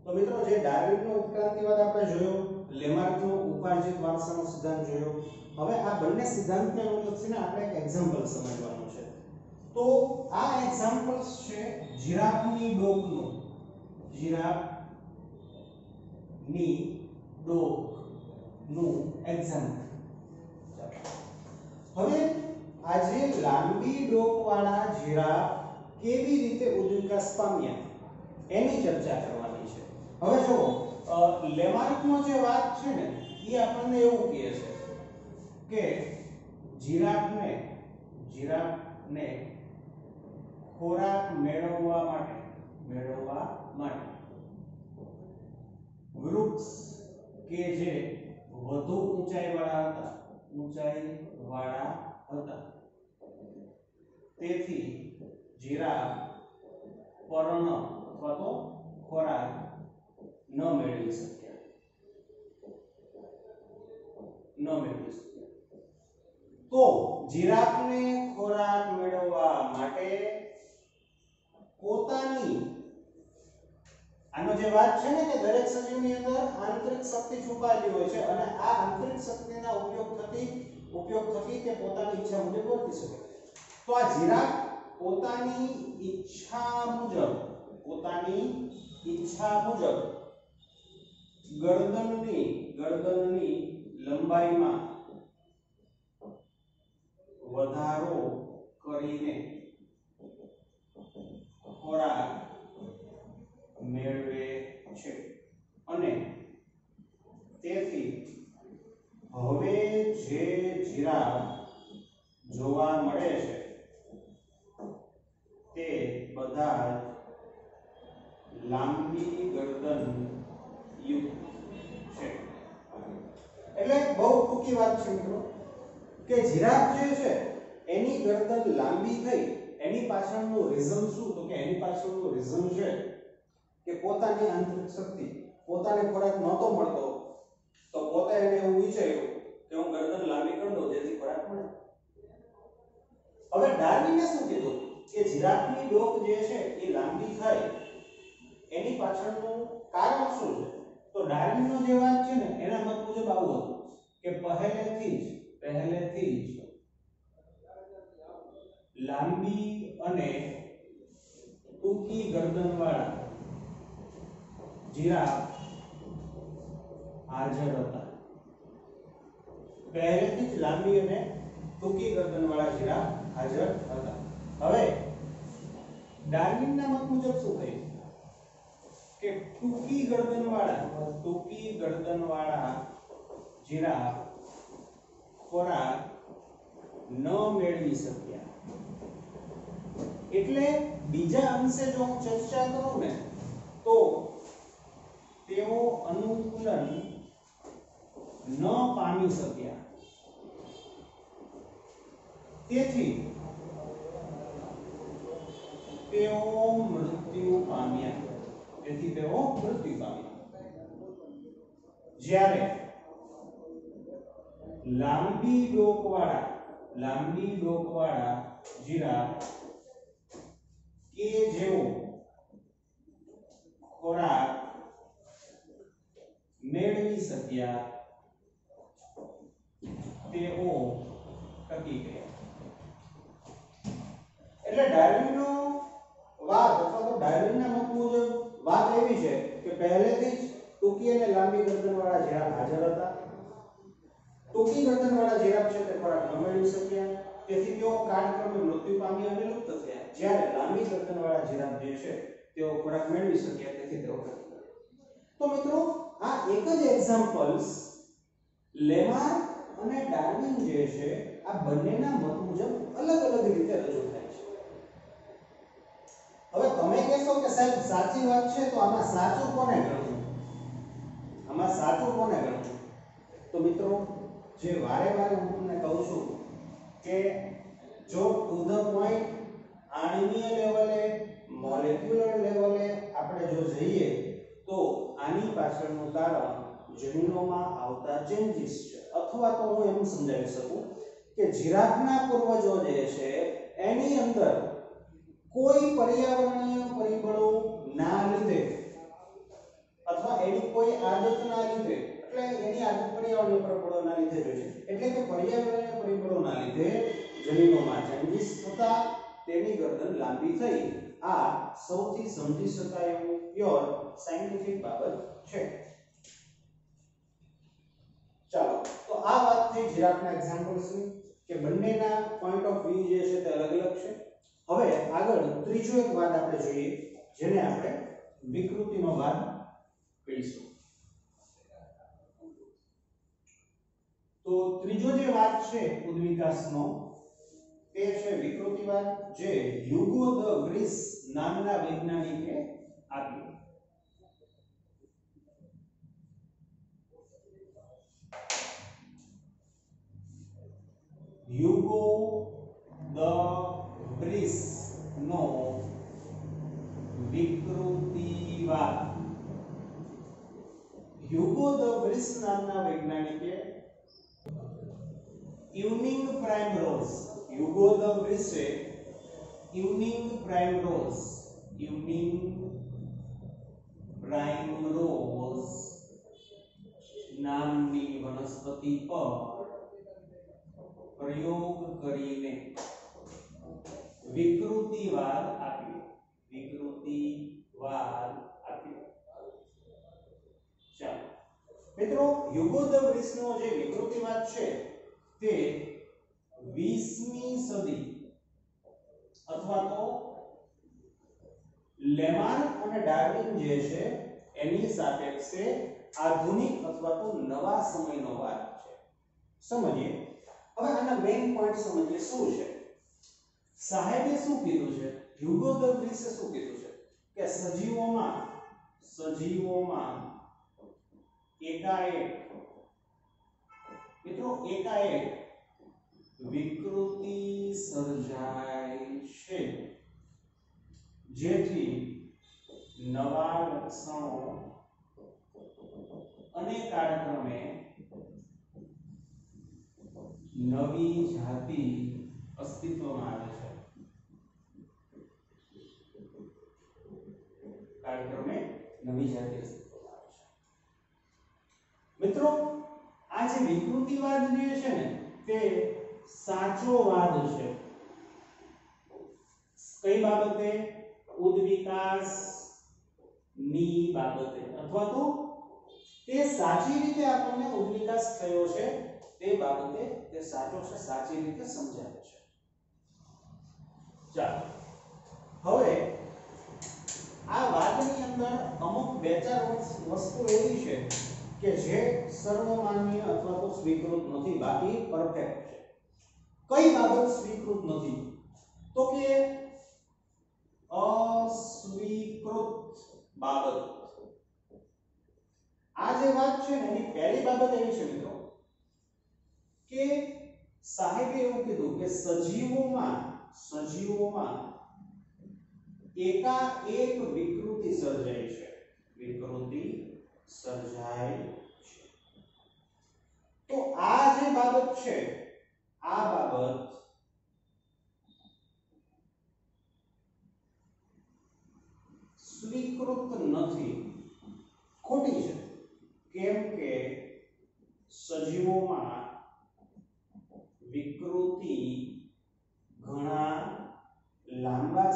તો મિત્રો જે ડાર્વિનનો ઉત્ક્રાંતિવાદ આપણે જોયો, લેમાર્કનો ઉપાર્જિત વારસાનો સિદ્ધાંત જોયો. હવે આ બંને સિદ્ધાંતને અનુલક્ષીને આપણે એક એક્ઝામ્પલ સમજવાનું છે. તો આ એક્ઝામ્પલ્સ છે જીરાફની ડોકનું. જીરાફની ડોકનું એક્ઝામ્પલ. હવે આજે લાંબી ડોકવાળા જીરાફ કેવી રીતે ઉદ્વિકાસ પામ્યા એની ચર્ચા કરવાની છે. હવે જો લેમાર્કનો જે વાત છે ને એ આપણને એવું કહે છે કે જીરાફને ખોરાક મેળવવા માટે વૃક્ષ કે જે વધુ ઊંચાઈવાળા હતા તેથી જીરાફ પર્ણ અથવા તો ખોરાક ન મેળવી શક્યા. તો જીરાફને ખોરાક મેળવવા માટે પોતાની, આનો જે વાત છે ને કે દરેક સજીવની અંદર આંતરિક શક્તિ છુપાયેલી હોય છે અને આ આંતરિક શક્તિના ઉપયોગ થકી તે પોતાની ઈચ્છા મુજબ વર્તી શકે. તો આ જીરાફ પોતાની ઈચ્છા મુજબ ગરદનની લંબાઈમાં વધારો કરીને ખોરાક મેળવે છે અને તેથી હવે જે જીરાફ જોવા મળે છે તે બધા લાંબી ગરદન યુક્ત છે. એટલે બહુ ટૂંકી વાત છે મિત્રો કે જીરાફ જે છે એની ગરદન લાંબી થઈ, એની પાછળનું રીઝન શું? તો કે એની પાછળનું રીઝન છે કે પોતાની આંતરિક શક્તિ, પોતાને ખોરાક નહોતો મળતો તો પોતે એને એવું વિચાર્યું કે હું ગરદન લાંબી કરી દઉં જેથી ખોરાક મળે. હવે ડાર્વિને શું કીધું કે જીરાફની ડોક જે છે એ લાંબી થાય એની પાછળનું કારણ શું છે? તો ડાર્વિનનો જે વાત છે ને એના મત મુજબ આવું હતું કે પહેલેથી જ લાંબી અને ટૂંકી ગરદનવાળા જીરાફ હાજર હતા. પહેલેથી જ લાંબી અને ટૂંકી ગરદનવાળા જીરાફ હાજર હતા. હવે ડાર્વિનના મત મુજબ શું થયું કે ટૂંકી ગરદનવાળા જીરાફ ખોરાક ન મેળવી શક્યા. એટલે બીજા અંશે જો હું ચર્ચા કરું ને તો તેઓ અનુકૂલન ન પામી શક્યા. તેથી તેઓ મૃત્યુ પામ્યા. જ્યારે લાંબી ડોકવાળા જીરાફ કે જેઓ ખોરાક મેળવી શક્યા તેઓ ટકી ગયા. એટલે ડાર્વિનનો વાત અથવા તો ડાર્વિનના મત મુજબ વાત એવી છે કે પહેલેથી જ ટૂંકી અને લાંબી ગરદનવાળા જીરાફ હાજર હતા. ટૂંકી ગરદનવાળા જીરાફ છે તે ખોરાક ન મેળવી શક્યા તેથી તેઓ કાળક્રમે મૃત્યુ પામ્યા અને લુપ્ત થયા. જ્યારે લાંબી ગરદનવાળા જીરાફ જે છે તેઓ ખોરાક મેળવી શક્યા તેથી તેઓ ટકી ગયા. તો મિત્રો આ એક જ એક્ઝામ્પલ્સ લેમાર્ક અને ડાર્વિન જે છે આ બંનેના મત મુજબ અલગ અલગ રીતે રજૂ થાય છે. હવે તમે કહેશો કે સાહેબ સાચી વાત છે તો આમાં સાચું કોને ગણવું? તો મિત્રો જે વારે વારે હું તમને કહું છું કે જો ટુ ધ પોઈન્ટ આણ્વીય લેવલે, મોલેક્યુલર લેવલે આપણે જો જઈએ તો આની પાછળનું કારણ જનીનોમાં આવતા ચેન્જીસ છે. અથવા તો હું એમ સમજાવી શકું કે જીરાફના પૂર્વજો જે છે એની અંદર કોઈ પર્યાવરણીય પરિબળો ના લીધે કોઈ આદતના લીધે એટલે એની આદત પર્યાવરણીય પરિબળોના લીધે હોય છે એટલે કે પર્યાવરણીય પરિબળોના લીધે જનીનોમાં ચેન્જીસ થતા તેની ગરદન લાંબી થઈ આ સૌથી સમજી શકાય એવું પ્યોર સાયન્ટિફિક બાબત છે ચાલો તો આ વાત થઈ જીરાફના એક્ઝામ્પલ્સની કે બંનેના પોઈન્ટ ઓફ વ્યૂ જે છે તે અલગ અલગ છે હવે આગળ ત્રીજો એક વાદ આપણે જોઈએ જેને આપણે વિકૃતિનો વાદ કહીશું તો ત્રીજો જે વાદ છે ઉદ્વિકાસનો તે છે વિકૃતિવાદ જે હ્યુગો ધ ગ્રીસ નામના વૈજ્ઞાનિકે આપ્યો હ્યુગો ધ ગ્રીસ નો વિકૃતિવાદ હ્યુગો ધ ગ્રીસ નામના વૈજ્ઞાનિકે ઇવનિંગ પ્રાઇમરોઝ હ્યુગો ધ ગ્રીસે ઇવનિંગ પ્રાઇમરોઝ નામની વનસ્પતિ પર પ્રયોગ કરીને વિકૃતિવાદ આપ્યો ચાલો મિત્રો હ્યુગો ધ ગ્રીસનો જે વિકૃતિવાદ છે તે 20મી સદી અથવા તો લેમાર્ક અને ડાર્વિન જે છે એની સાપેક્ષે આધુનિક અથવા તો નવા સમયનો વાદ છે સમજીએ હવે આના મેઇન પોઈન્ટ સમજીએ શું છે સાહેબે શું કીધું છે હ્યુગો ધ ગ્રીસે શું કીધું છે કે સજીવોમાં એકાએક મિત્રો એકાએક વિકૃતિ સર્જાય છે જેથી નવા લક્ષણો અને કાળક્રમે નવી જાતિ અસ્તિત્વમાં આવે છે કાળક્રમે નવી જાતિ અસ્તિત્વમાં આવે છે મિત્રો આ જે વિકૃતિવાદ જે છે ને તે સાચો વાદ છે કઈ બાબતે ઉદ્વિકાસ ની બાબતે અથવા તો તે સાચી રીતે આપણને ઉદ્વિકાસ થયો છે તે બાબતે તે સાચો છે સાચી રીતે સમજાવે છે ચાલો હવે આ વાદની અંદર અમુક બે ચાર વસ્તુ એવી છે કે જે સર્વમાન્ય અથવા તો સ્વીકૃત નથી બાકી પરફેક્ટ છે કઈ બાબત સ્વીકૃત નથી તો કે અસ્વીકૃત બાબત આ જે વાત છે ને એની પહેલી બાબત એવી છે મિત્રો કે સાહેબે એવું કીધું કે સજીવોમાં એકાએક વિકૃતિ સર્જાય છે તો આ જે બાબત છે આ બાબત સ્વીકૃત નથી ખોટી છે કેમ કે સજીવોમાં વિકૃતિ ઘણા લાંબા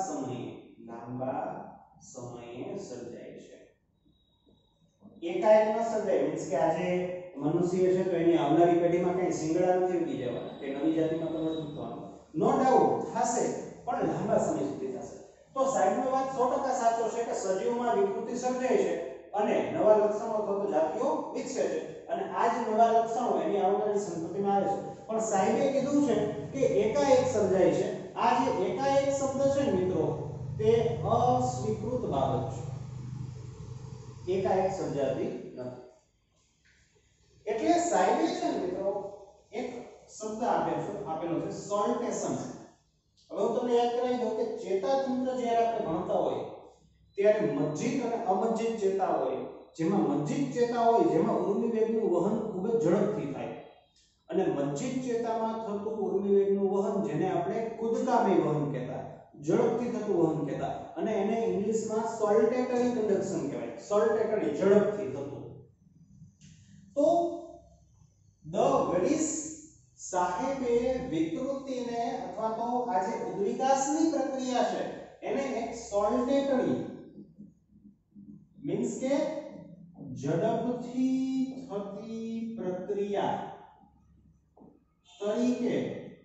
સમયે સર્જાય છે એકાએક ન સર્જાય મીન્સ કે આજે મનુષ્ય છે તો એની આવનારી પેઢીમાં કઈ સિંગડા નથી ઉગી જવાના કે નવી જાતિમાં કન્વર્ટ થવાનું નો ડાઉટ થશે પણ લાંબા સમય સુધી થશે તો સાહેબનો વાત 100% સાચો છે કે સજીવોમાં વિકૃતિ સર્જાય છે અને નવા લક્ષણો અથવા તો જાતિઓ વિકસે છે અને આ જ નવા લક્ષણો એની આવનારી સંતતિમાં આવે છે પણ સાહેબે કીધું છે કે એકાએક સર્જાય છે આ જે એકાએક શબ્દ છે ને મિત્રો તે અસ્વીકૃત બાબત છે એકાએક સર્જાતી નથી એટલે સાહેબે છે ને મિત્રો એક શબ્દ આપેલો છે સોલ્ટેશન હવે હું તમને યાદ કરાવી દઉં કે ચેતાતંત્ર જ્યારે આપણે ભણતા હોય ત્યારે મજ્જિત અને અમજ્જિત ચેતા હોય જેમાં મજ્જિત ચેતા હોય જેમાં ઉર્મિવેગનું વહન ખૂબ જ ઝડપથી થાય અને મજ્જિત ચેતામાં થતું ઉર્મિવેગનું વહન જેને આપણે કુદકામય વહન કહેતા ઝડપથી થતું વહન કહેતા અને એને ઇંગ્લિશમાં સોલ્ટેટરી કન્ડક્શન કહેવાય સોલ્ટેટરી ઝડપથી થતું તો દ ગ્રીસ સાહેબે વિકૃતિને અથવા તો આ જે ઉદ્વિકાસની પ્રક્રિયા છે એને એક સોલ્ટેટરી મીન્સ કે ઝડપથી થતી પ્રક્રિયા તરીકે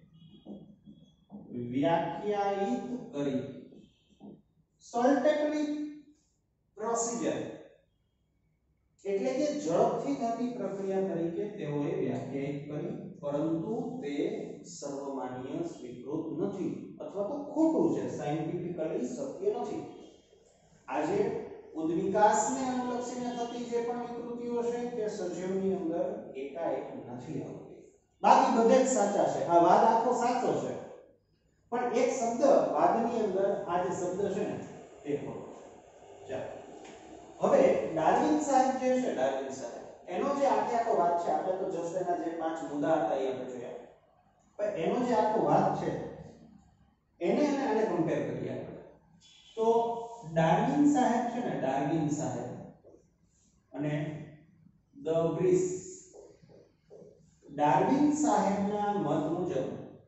વ્યાખ્યાયિત કરી. સોલ્ટેટરી પ્રોસિજર એટલે કે ઝડપથી થતી પ્રક્રિયા તરીકે તેઓએ વ્યાખ્યાયિત કરી, પરંતુ તે સર્વમાન્ય સ્વીકૃત નથી અથવા તો ખોટું છે, સાયન્ટિફિકલી શક્ય નથી. આજે ઉદ્વિકાસને અનુલક્ષીને થતી જે પણ વિકૃતિઓ છે તે સજીવની અંદર એકાએક નથી આવતી. બાકી બધે જ સાચા છે. આ વાદ આખો સાચો છે, પણ એક શબ્દ વાદની અંદર આ જે શબ્દ છે ને તે ખોટો છે. ચાલો હવે ડાર્વિન સાહેબ જે છે, ડાર્વિન સાહેબ એનો જે આખો વાત છે, આપણે તો જસ્ટ એના જે 5 મુદ્દા હતા એ આપણે જોયા, પણ એનો જે આખો વાત છે એને અને આને કમ્પેર કરીએ આપણે. તો ડાર્વિન સાહેબ છે ને, ડાર્વિન સાહેબ અને દ ગ્રીસ, ડાર્વિન સાહેબના મત મુજબ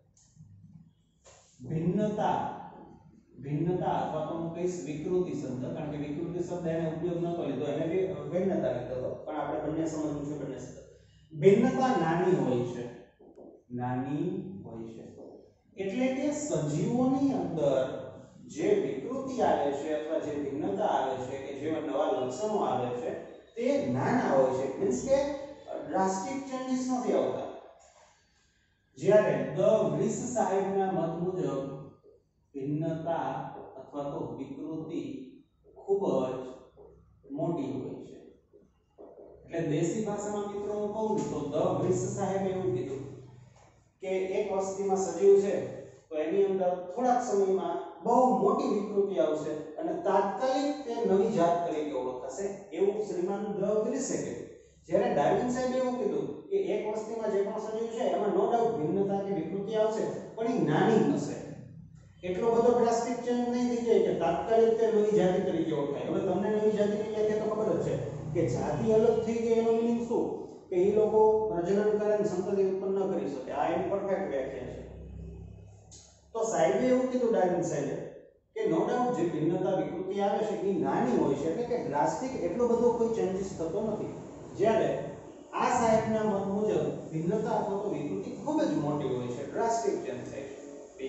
ભિન્નતા અથવા તો હું કહીશ વિકૃતિ શબ્દ, કારણ કે વિકૃતિ શબ્દ એને ઉપયોગ નતો લીધો, એને ભિન્નતા લીધો, પણ આપણે બંને સમજવું છે. બંને શબ્દ ભિન્નતા નાની હોય છે, નાની હોય છે એટલે કે સજીવોની અંદર જે વિકૃતિ આવે છે અથવા જે ભિન્નતા આવે છે કે જે નવા લક્ષણો આવે છે તે નાના હોય છે, મીન્સ કે ડ્રાસ્ટિક ચેન્જીસ નથી આવતા. જ્યારે દ ગ્રીસ સાહેબના મત મુજબ ભિન્નતા અથવા તો વિકૃતિ ખૂબ જ મોટી હોય છે. એટલે દેશી ભાષામાં મિત્રો હું કહું તો દ ગ્રીસ સાહેબે એવું કીધું કે એક વસ્તીમાં સજીવ છે તો એની અંદર થોડાક સમયમાં બહુ મોટી વિકૃતિ આવશે અને તાત્કાલિક તે નવી જાત તરીકે ઓળખાશે, એવું શ્રીમાન દ ગ્રીસે કીધું. જ્યારે ડાર્વિન સાહેબે એવું કીધું કે એક વસ્તીમાં જે પણ સજીવ છે એમાં નો ડાઉટ ભિન્નતા કે વિકૃતિ આવશે, પણ એ નાની હશે, એટલો બધો ડ્રાસ્ટિક ચેન્જ નહીં થઈ જાય કે તાત્કાલિક તે નવી જાતિ તરીકે ઓળખાય. હવે તમને નવી જાતિની વ્યાખ્યા તો ખબર જ છે કે જાતિ અલગ થઈ ગઈ એનો મીનિંગ શું કે એ લોકો પ્રજનન કરે અને સંતતિ ઉત્પન્ન ન કરી શકે, આ એની પરફેક્ટ વ્યાખ્યા છે. તો સાહેબે એવું કીધું, ડાર્વિન સાહેબે, કે નો ડાઉટ જે ભિન્નતા વિકૃતિ આવે છે એ નાની હોય છે, એટલે કે ડ્રાસ્ટિક એટલો બધો કોઈ ચેન્જીસ થતો નથી. જ્યારે આ સાહેબના મત મુજબ ભિન્નતા અથવા તો વિકૃતિ ખૂબ જ મોટી હોય છે, ડ્રાસ્ટિક ચેન્જ થાય છે.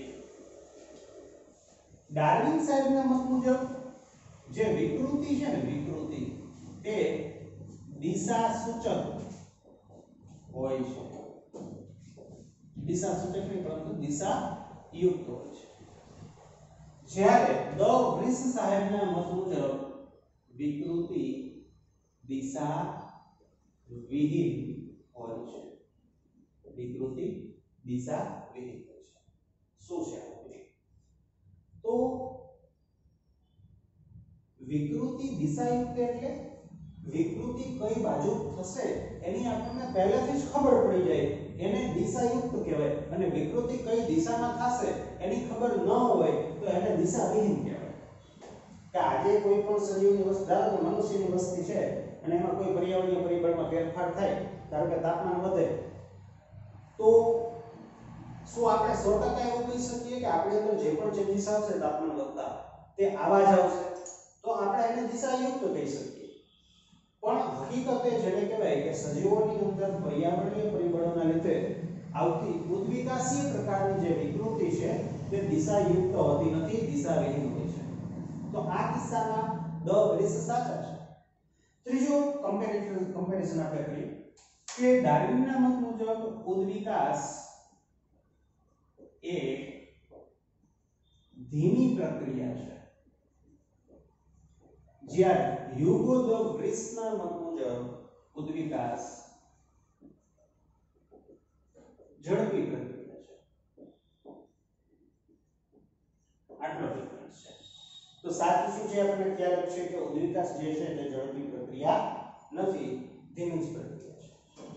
ડાર્વિન સાહેબના મત મુજબ જે વિકૃતિ છે ને, વિકૃતિ તે દિશા સૂચક હોય છે. દિશા સૂચક નહીં પરંતુ દિશા યુક્ત હોય છે. જ્યારે દ ગ્રીસ સાહેબના મત મુજબ વિકૃતિ દિશા વિહીન હોય છે. વિકૃતિ દિશા વિહીન હોય છે. શું છે તો વિકૃતિ દિશાયુક્ત એટલે વિકૃતિ કઈ બાજુ થશે એની આપણને પહેલેથી જ ખબર પડી જાય, એને દિશાયુક્ત કહેવાય. અને વિકૃતિ કઈ દિશામાં થશે એની ખબર ન હોય તો એને દિશાવિહીન કહેવાય. કે આજે કોઈ પણ સજીવની વસ્તી, ધારો કે મનુષ્યની વસ્તી છે અને એમાં કોઈ પર્યાવરણીય પરિબળમાં ફેરફાર થાય, ધારો કે તાપમાન વધે, તો શું આપણે 100% એવું કહી શકીએ કે આપણી અંદર જે પણ ચેન્જીસ આવશે તાપમાન વધતા તે આવા જ આવશે? તો આપણે એને દિશાયુક્ત કહી શકીએ. પણ હકીકતે જેને કહેવાય કે સજીવોની અંદર પર્યાવરણીય પરિબળોના લીધે આવતી ઉદ્વિકાસીય પ્રકારની જે વિકૃતિ છે તે દિશાયુક્ત હોતી નથી, દિશાવિહીન હોય છે. તો આ કિસ્સામાં દ ગ્રીસ સાચા છે. ત્રીજું કમ્પેરિઝન આપણે કરીએ કે ડાર્વિનના મત મુજબ ઉદ્વિકાસ એ ધીમી પ્રક્રિયા છે, જ્યારે હ્યુગો દ ગ્રીસના મત મુજબ ઉદ્વિકાસ ઝડપી પ્રક્રિયા છે. આટલો ડિફરન્સ છે. તો સાચું શું છે આપણને ખ્યાલ છે કે ઉદ્વિકાસ જે છે તે ઝડપી પ્રક્રિયા નથી, ધીમી જ પ્રક્રિયા છે.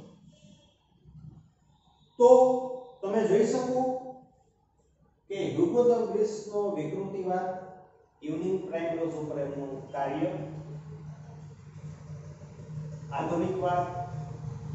તો તમે જોઈ શકો કે હ્યુગો દ ગ્રીસનો વિકૃતિવાદ, યુનિક પ્રાઇમ લોસ ઉપર એમનું કાર્ય, આધુનિકવાદ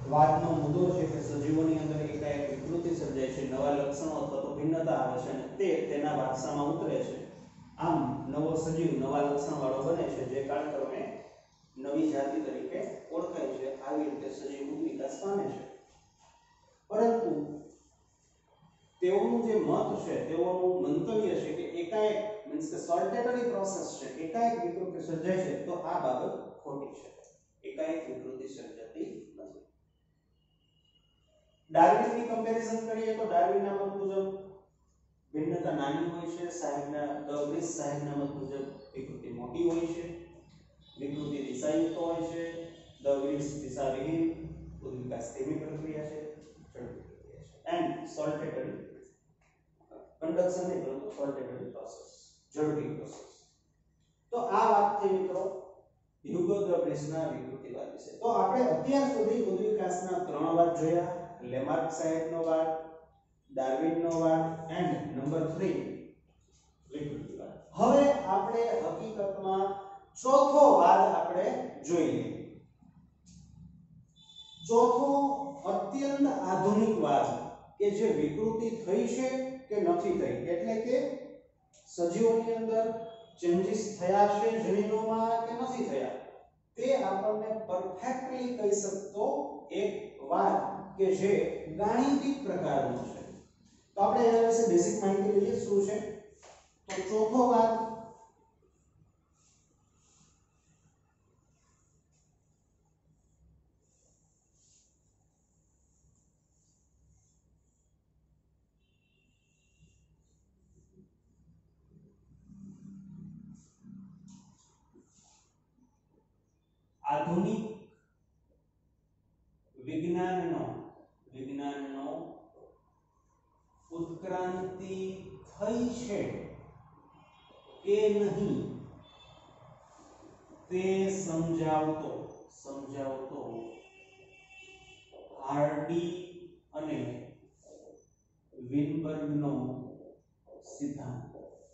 વાતનો મુદ્દો છે કે સજીવોની અંદર એકાએક વિકૃતિ સર્જાય છે, નવા લક્ષણો અથવા તો ભિન્નતા આવે છે અને તે તેના વારસામાં ઉતરે છે. આમ નવો સજીવ નવા લક્ષણવાળો બને છે, જે કાળક્રમે નવી જાતિ તરીકે ઓળખાય છે. આવી રીતે સજીવ વિકાસ પામે છે. પરંતુ તેઓનું જે મત છે, તેઓનું મંતવ્ય છે કે એકાએક મીન્સ કે સર્ટેટરી પ્રોસેસ છે, એકાએક વિકૃતિ સર્જાય છે, તો આ બાબત ખોટી છે. એકાએક વિકૃતિ સર્જાતી નથી. ડાર્વિનની કમ્પેરિઝન કરીએ તો ડાર્વિનના મત મુજબ ભિન્નતા નાની હોય છે, સાહેબના મત મુજબ વિકૃતિ મોટી હોય છે, વિકૃતિ દિશાયુક્ત હોય છે, દિશાવિહીન, ઉદ્વિકાસ ધીમી પ્રક્રિયા છે, ઝડપી પ્રક્રિયા છે. એન્ડ સોલ્ટેટરી કંડક્શન ની પરંતુ સોલ્ટેટરી પ્રોસેસ, ઝડપી પ્રોસેસ. તો આ વાત થઈ મિત્રો હ્યુગો ધ બ્રિસના વિકૃતિવાદ વિશે. તો આપણે અત્યાર સુધી ઉદ્વિકાસના 3 વાત જોયા: લેમાર્ક સાહેબનો વાદ, ડાર્વિનનો વાદ એન્ડ નંબર 3 વિકૃતિવાદ. હવે આપણે હકીકતમાં ચોથો વાદ આપણે જોઈએ. ચોથો અત્યંત આધુનિક વાદ કે જે વિકૃતિ થઈ છે કે નથી થઈ, એટલે કે સજીવોની અંદર ચેન્જીસ થયા છે જનીનોમાં કે નથી થયા, તે આપણને પરફેક્ટલી કહી શકતો એક વાદ કે જે ગાણિતિક પ્રકારનો છે. તો આપણે એના વિશે બેઝિક માહિતી લઈએ. શું છે? તો ચોથો વાદ આધુનિક વિજ્ઞાનનો ઉત્ક્રાંતિ થઈ છે કે નહીં તે સમજાવતો હાર્ડી અને વિનબર્ગનો સિદ્ધાંત.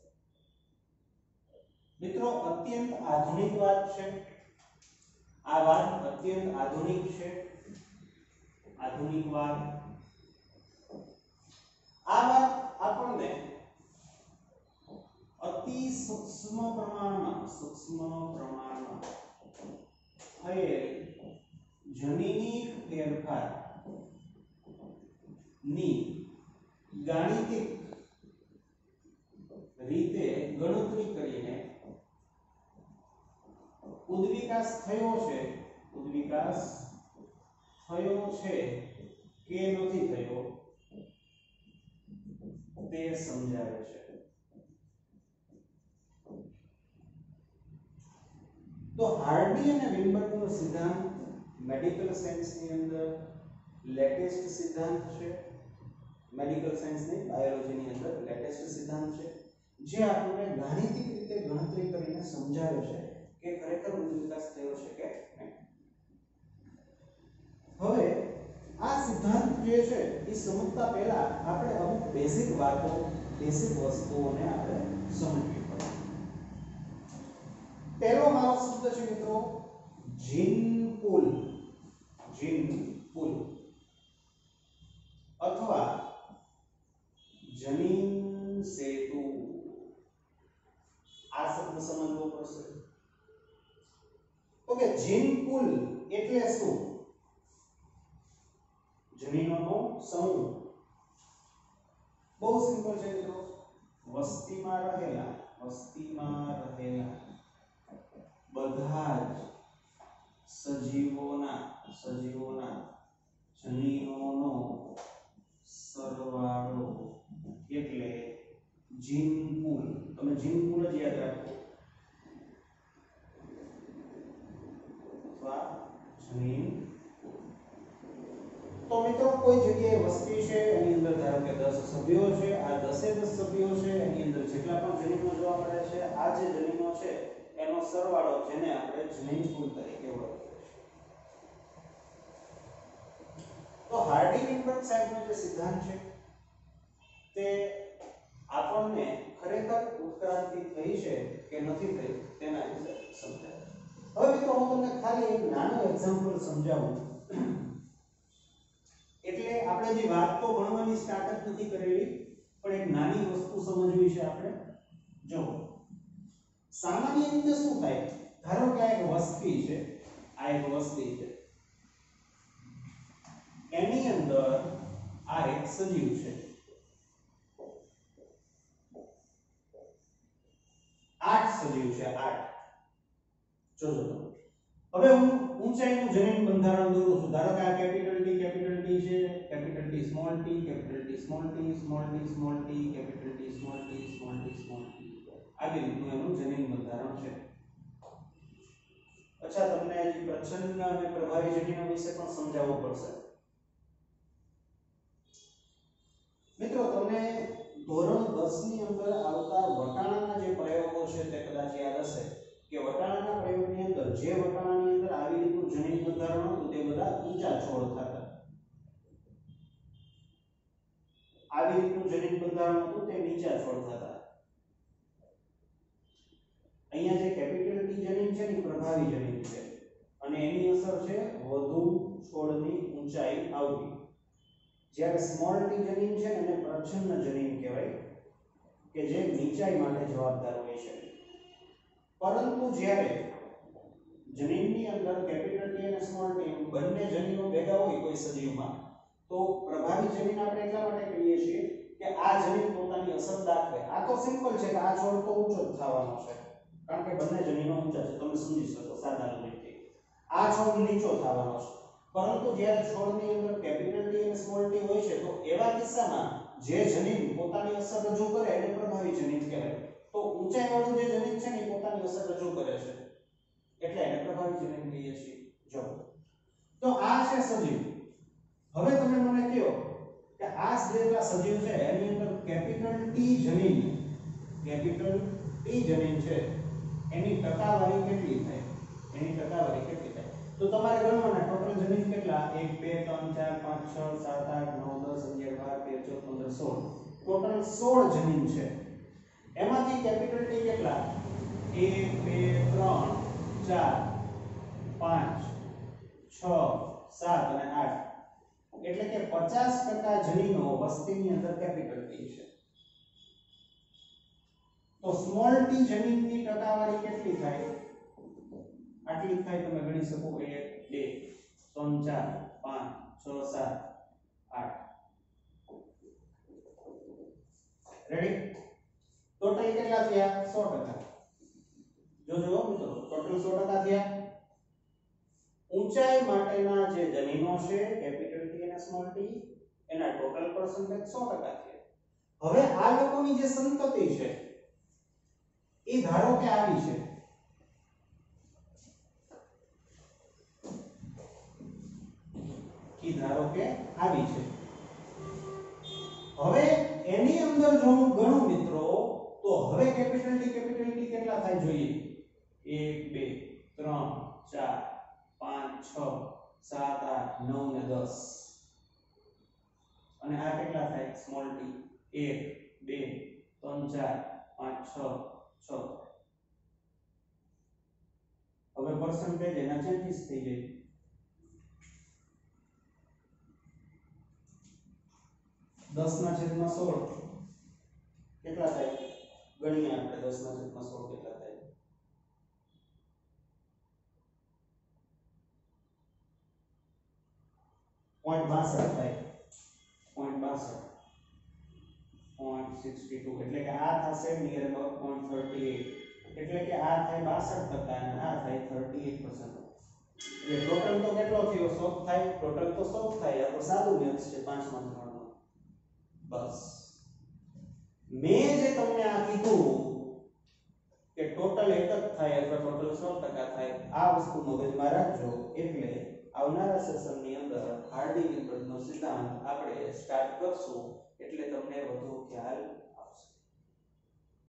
મિત્રો અત્યંત આધુનિક વાત છે. આ વાત અત્યંત આધુનિક છે. આધુનિક વાત. આ વાત આપણને અતિ સૂક્ષ્મ પ્રમાણમાં થયેલ જનીનિક ફેરફાર ની ગાણિતિક રીતે ગણતરી કરીને ઉદ્વિકાસ થયો છે કે નથી થયો તે સમજાવે છે. તો હાર્ડી અને વિનબર્ગનો સિદ્ધાંત મેડિકલ સાયન્સની અંદર લેટેસ્ટ સિદ્ધાંત છે. મેડિકલ સાયન્સની બાયોલોજીની અંદર લેટેસ્ટ સિદ્ધાંત છે, જે આપણને ગાણિતિક રીતે ગણતરી કરીને સમજાવે છે કે ખરેખર ઉદ્વિકાસ થયો છે કે નહીં. હવે આ સિદ્ધાંત જે છે એ સમજતા પહેલા આપણે અમુક બેઝિક વસ્તુઓને આપણે સમજવી પડે. પહેલો મારો શબ્દ છે મિત્રો જીન પુલ અથવા જનીન સેતુ. આ શબ્દ સમજવો પડશે. ઓકે, જીન પુલ એટલે શું? જનીનોનો સમૂહ. બહુ સિમ્પલ છે મિત્રો. વસ્તીમાં રહેલા બધા જ સજીવોના જનીનોનો સરવાળો એટલે જીન પુલ. તમે જીન પુલ જ યાદ રાખો. જનીન. તો મિત્રો કોઈ જગ્યાએ વસ્તી છે, એની અંદર ધારો કે 10 સભ્યો છે. આ 10 સભ્યો છે, એની અંદર જેટલા પણ જનીનો જોવા મળે છે, આ જે જનીનો છે એનો સરવાળો, જેને આપણે જનીન પુલ તરીકે ઓળખીએ છીએ. તો હાર્ડી-વિનબર્ગ સાહેબનો જે સિદ્ધાંત છે તે આપણને ખરેખર ઉત્ક્રાંતિ થઈ છે કે નથી થઈ તેના વિશે સમજાવે. હવે મિત્રો હું તમને ખાલી એક નાનો એક્ઝામ્પલ સમજાવું. આપણે જે વાત તો ભણવાની સ્ટાર્ટ જ નથી કરેલી, પણ એક નાની વસ્તુ સમજવી છે આપણે. જો સામાન્ય રીતે શું થાય, ધારો કે આ એક વસ્તી છે, આ એક વસ્તી છે, એની અંદર આ એક સજીવ છે, 8 સજીવ છે, 8. જોજો તમે. હવે હું ઊંચાઈનું જનીન બંધારણ દોરું છું. ધારો કે આ કેપિટલ T છે, capital T small t, capital T small t, small t small t, capital T small t, small t small t. આવી રીતનું એનું જનીન બંધારણ છે. અચ્છા, તમને હજી પ્રચ્છન્ન અને પ્રભાવી જનીનો વિશે પણ સમજાવવું પડશે. મિત્રો, તમને ધોરણ 10 ની અંદર આવતા વટાણાના જે પ્રયોગો છે તે કદાચ યાદ હશે કે વટાણાના પ્રયોગની અંદર જે વટાણાની અંદર આવી રીતનું જનીન બંધારણ હતું તે બધા ઊંચા છોડ થતા. આવી રીતનું જનીન બંધારણ હતું તે નીચા છોડ થતા. અહીંયા જે કેપિટલ T જનીન છે ને પ્રભાવી જનીન છે અને એની અસર છે વધુ છોડની ઊંચાઈ આવવી. જ્યારે સ્મોલ t જનીન છે એને પ્રચ્છન્ન જનીન કહેવાય કે જે નીચાઈ માટે જવાબદાર હોય છે. પરંતુ જ્યારે જનીનની અંદર કેપિટલ T અને સ્મોલ t બંને જનીનો ભેગા હોય કોઈ સજીવમાં, તો પ્રભાવી જનીન આપણે એટલા માટે કહીએ છીએ કે આ જનીન પોતાની અસર દાખવે. આ તો સિમ્પલ છે કે આ છોડ તો ઊંચો જ થવાનો છે, કારણ કે બંને જનીનો ઊંચા છે, તમે સમજી શકો સાદા લોજિકથી. આ છોડ નીચો થવાનો છે. પરંતુ જ્યારે છોડની અંદર કેપિટલ T અને સ્મોલ t હોય છે, તો એવા કિસ્સામાં જે જનીન પોતાની અસર રજૂ કરે એને પ્રભાવી જનીન કહેવાય. તો ઊંચાઈ વાળું જે જનીન છે ને એ પોતાની અસર રજૂ કરે છે, એટલે એને પ્રભાવી જનીન કહીએ છીએ. જો તો આ છે સજીવ. હવે તમે મને કહો કે આ જેટલા સજીવ છે એની અંદર કેપિટલ T જનીન છે એની ટકાવારી કેટલી થાય? એની ટકાવારી કેટલી થાય? તો તમારે ગણવાના ટોટલ જનીન કેટલા? 1 2 3 4 5 6 7 8 9 10 11 12 13 14 15 16. ટોટલ 16 જનીન છે. એમાંથી કેપિટલ T કેટલા? 1 2 3 4 5 6 7 અને 8. એટલે કે 50% જનીનો વસ્તીની અંદર કેપિટલ T છે. તો સ્મોલ t જનીનની ટકાવારી કેટલી થાય? આટલી થાય. તમે ગણી શકો 1 2 3 4 5 6 7 8. રેડી? ટોટલ કેટલા થયા? 100%. જોજો મિત્રો, ટોટલ 100% થયા. ઊંચાઈ માટેના જે જનીનો છે કેપિટલ T અને સ્મોલ t એના ટોટલ પર્સન્ટેજ 100% થયા. હવે આ લોકોની જે સંતતિ છે એ ધારો કે આવી છે, હવે એની અંદર જો હું ગણું મિત્રો, તો હવે કેપિટલ T કેટલા થાય જોઈએ? 1 2 3 4 5 6 7 8 9 ને 10. અને આ કેટલા થાય? Small t 1 2 3 4 5 6 6. હવે પર્સન્ટેજ એના ચેન્જીસ થઈ જાય. દસ ના છેદમાં 16 કેટલા થાય? ગણીએ આપણે. 10 ના છેદમાં 16 કેટલા થાય? 0.62 થાય. 0.62 0.62 એટલે કે આ થશે નિયર અબાઉટ 0.38. એટલે કે આ થાય 62% અને આ થાય 38%. એટલે ટોટલ તો કેટલો થયો? 100 થાય. ટોટલ તો 100 થાય. આ તો સાદું મેથ્સ છે 5 માં 3 નો. બસ મેં જે તમને આ કીધું કે ટોટલ એક જ થાય અથવા ટોટલ 100% થાય, આ વસ્તુ મગજમાં રાખજો. એટલે આવનારા સેશનની અંદર હાર્ડી-વિલબર્ગનો સિદ્ધાંત આપણે સ્ટાર્ટ કરશું એટલે તમને વધુ ખ્યાલ